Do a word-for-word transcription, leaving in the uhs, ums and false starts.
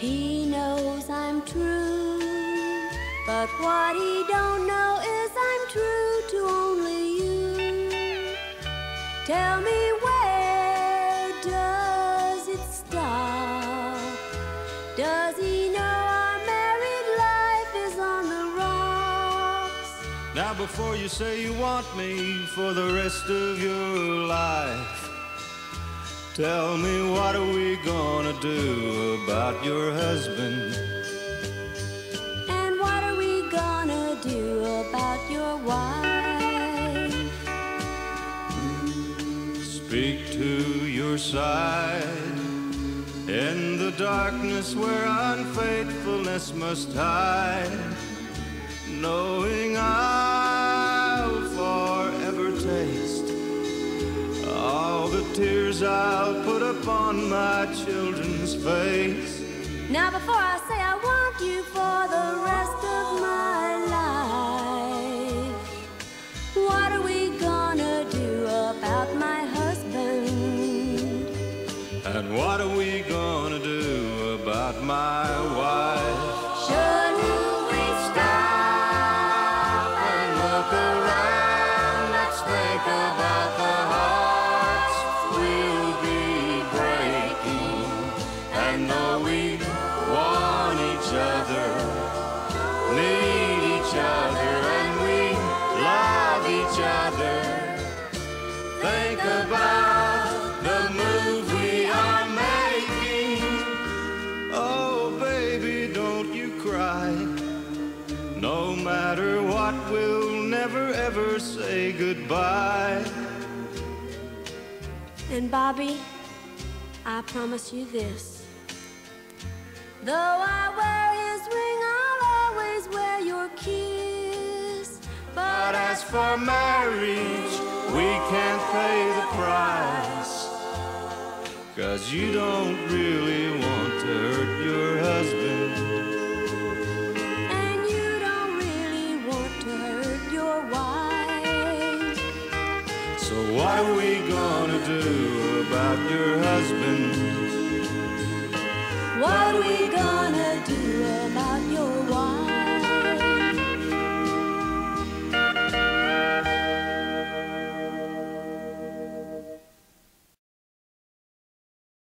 He knows I'm true, but what he don't know is I'm true to only you. Tell me, where does it stop? Does he know our married life is on the rocks? Now before you say you want me for the rest of your life, tell me, what are we gonna do about your husband? And what are we gonna do about your wife? Speak to your side in the darkness where unfaithfulness must hide, knowing I'll forever taste all the tears I'll put upon my children's face. Now before I say I want you for the rest of my life, what are we gonna do about my husband? And what are we gonna do about my wife? Shouldn't we stop And look around, let's think about the hearts we'll be breaking. And though we want each other, need each other, and we love each other, think about the move we are making. Oh, baby, don't you cry. No matter what, we'll never ever say goodbye. And Bobby, I promise you this. Though I wear his ring, I'll always wear your kiss. But as for marriage, we can't pay the price, 'cause you don't really want to hurt your husband. And you don't really want to hurt your wife. So what are we gonna do about your husband?